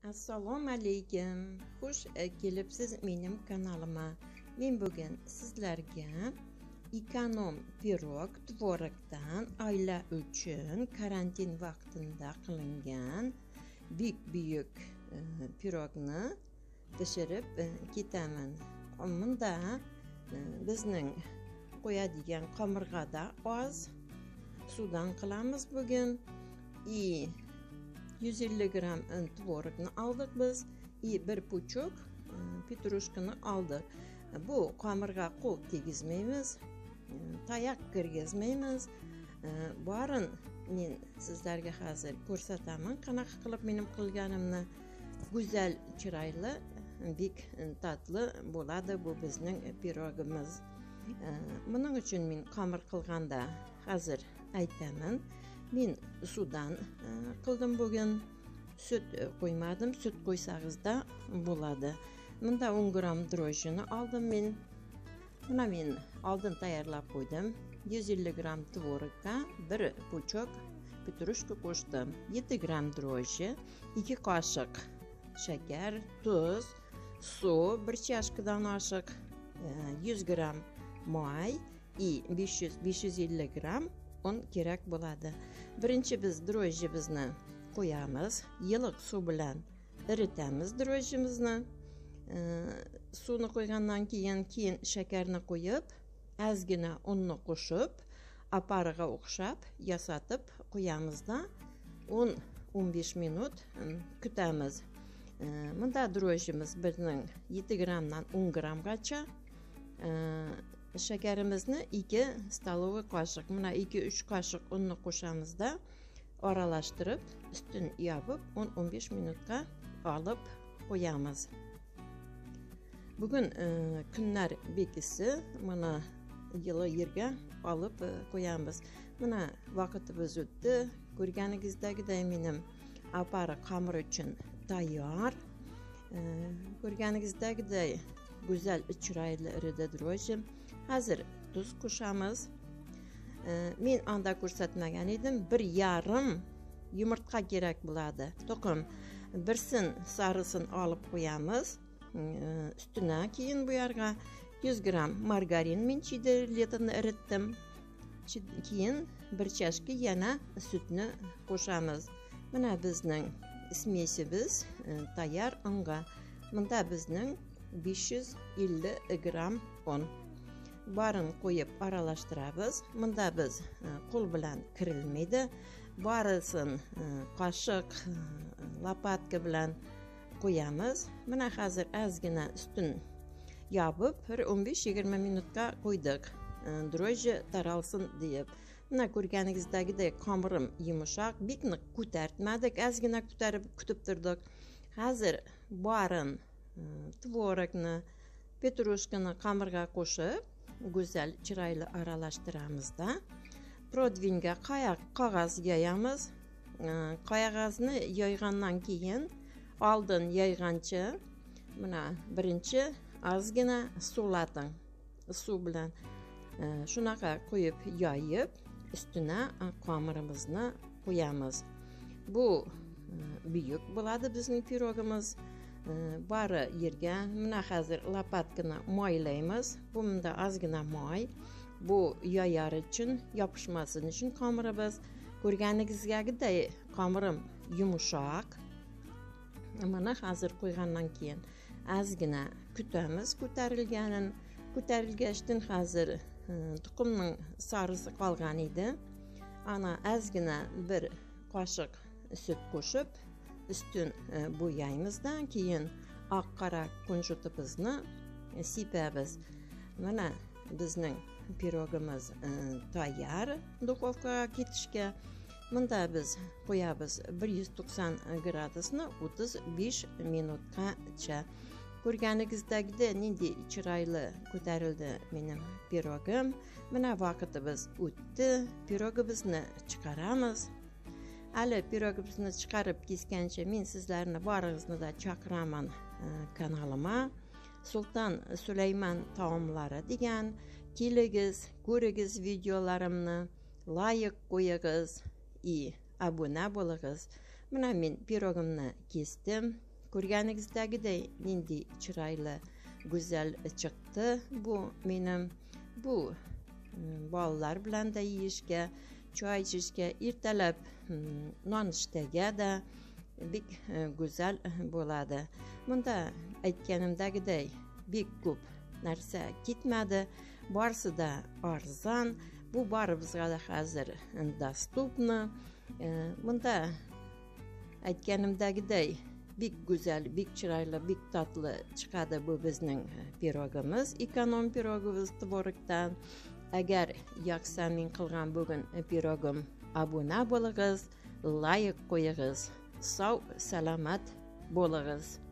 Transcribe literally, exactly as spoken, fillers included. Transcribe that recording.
Assalomu alaykum. Xush kelibsiz mening kanalıma. Men bugun sizlarga ekonom pirog tvorogdan oila uchun karantin vaqtida qilingan buyuk-buyuk e, pirogni pishirib e, ketaman. Bunda e, bizning qo'yadigan qamirg'ada oz suvdan qilamiz bugun. I yuz ellik gram tvorogni aldık biz. I bir puçuk e, petrushkani aldık. Bu qamirga qo'l tegizmaymiz, e, tayoq kirgizmaymiz. E, Borin men sizlarga hozir ko'rsataman qanaqa qilib menim qilganimni. Go'zal, chiroyli, bek tatli bo'ladi bu bizning pirogimiz. E, Buning uchun men qamir qilganda hozir aytaman. Men suvdan e, qildim bugun. Süt qo'ymadim. Süt qo'ysag'izda bo'ladi. Bunda o'n gram drojjini aldım men. Buna men oldin tayyorlab qo'ydim. yuz ellik gram tvorogga bir puchok petrushka qo'shdim. yetti gram drojji, ikki qoshiq shakar, tuz, suv, bir chashkadan oshiq, yuz gram moy, i besh yuz besh yuz ellik gram un kerak bo'ladi. Birinchi biz drojjimizni qo'yamiz, yiliq suv bilan eritamiz drojjimizni. E, suvni qo'ygandan keyin keyin shakarni qo'yib, ozgina unni qo'shib, aparig'a o'xshab yasatib qo'yamizda o'n o'n besh minut kutamiz. E, bunda drojjimiz bizning yetti gramdan o'n gramgacha. E, shakarimizni ikki stalovoy qoshiq, mana ikki uch qoshiq unni qo'shamizda aralashtirib, üstün yopib o'n o'n besh minutga olib qo'yamiz. Bugun e, kunlar bekisi mana yili yerga olib e, qo'yamiz. Mana vaqtimiz o'tdi. Ko'rganingizdagidek menim apari qamir uchun tayyor. E, Ko'rganingizdagidek go'zal, chiroyli irida drojjim. Hozir tuz qo'shamiz. Men anda ko'rsatmagan edim, bir yarim yumurta kerak bo'ladi. To'qim birsin sarisin olib qo'yamiz. Üstüne keyin bu yerga yuz gram margarin men chidletini eritdim. Keyin bir chashka yana sutni qo'shamiz. Mana bizning smesimiz tayyor unga. Bunda bizning besh yuz ellik gram un. Barini qo'yib aralashtiramiz. Bunda biz qo'l bilan kirilmaydi. Barisin qoshiq, lopatka bilan qo'yamiz. Mana hozir ozgina ustun yopib, bir o'n besh yigirma minutga qo'ydik. Drojji taralsin deb. Mana ko'rganingizdagidek qamirim yumshoq, bekni ko'tartmadik, ozgina ko'tarib kutib turdik. Hozir borin tvorogni, petrushkani qamirga qo'shib, go'zal, chiroyli aralashtiramizda. Prodvinga qog'oz yoyamiz. Qog'ozni yoygandan keyin oldin yoygancha mana birinchi ozgina suvlating. Suv bilan shunaqa qo'yib yoyib, ustuna qamirimizni qo'yamiz. Bu buyuk bo'ladi bizning pirogimiz. Bari yerga mana hozir lopatkani moylaymiz. Bunda ozgina moy. Bu yoyar uchun, yopishmasin uchun qamirimiz. Ko'rganingizdagidek qamirim yumshoq. Mana hozir qo'ygandan keyin ozgina kutamiz ko'tarilganin. Ko'tarilgachdan hozir tuxumning sarisi qolgan edi. Ana ozgina bir qoshiq sut qo'shib üstün bo'yaymizdan keyin oq qora kunjutimizni sepamiz. Mana bizning pirogimiz tayyor duxovkaga ketishga. Bunda biz qo'yamiz bir yuz to'qson gradusni o'ttiz besh minutgacha. Ko'rganingizdagidek nindi chiroyli ko'tarildi mening pirogim. Mana vaqtimiz o'tdi. Pirogimizni chiqaramiz. Ali pirogimizni chiqarib kesgancha men sizlarni boringizni da chaqiraman kanalıma. Sultan Süleyman taomlari degan. Keligiz, ko'rigiz videolarimni, like qo'yigiz, i abuna bo'ling'iz. Mana men pirogimni kesdim. Ko'rganingizdagidek nindi chiroyli, go'zal chiqdi. Bu menim bu bolalar bilan da yeyishga, choy ichishga, ertalab nonushtaga da bek go'zal bo'ladi. Bunda aytganimdagidek bek ko'p narsa ketmadi. Barisi-da arzon. Bu baribizga hozir dostupni. Bunda aytganimdagidek bek go'zal, bek chiroyli, bek tatlı chiqadi bu bizning pirogimiz, ekonom pirogimiz tvorogdan. Agar yoqsa men qilgan bugun pirogim, obuna bo'ling'iz, layk qo'ying'iz. Sog' salomat bo'ling'iz.